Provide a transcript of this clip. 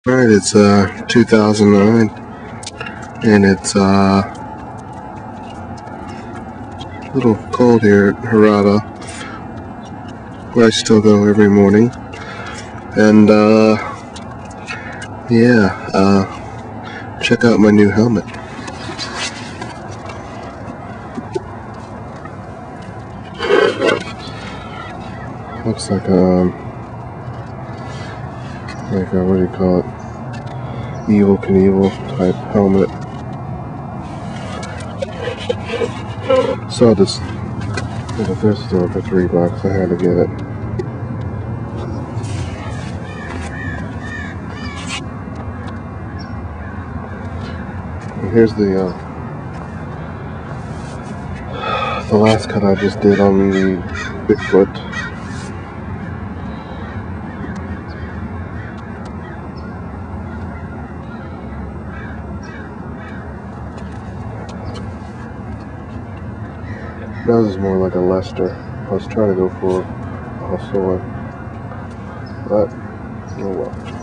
Alright, it's 2009 and it's a little cold here at Harada, where I still go every morning. And check out my new helmet. Looks like a what do you call it? Evel Knievel type helmet. Saw this at a thrift store for $3. I had to get it. And here's the last cut I just did on the Bigfoot. That was more like a Lester. I was trying to go for a Hosoi, but oh well.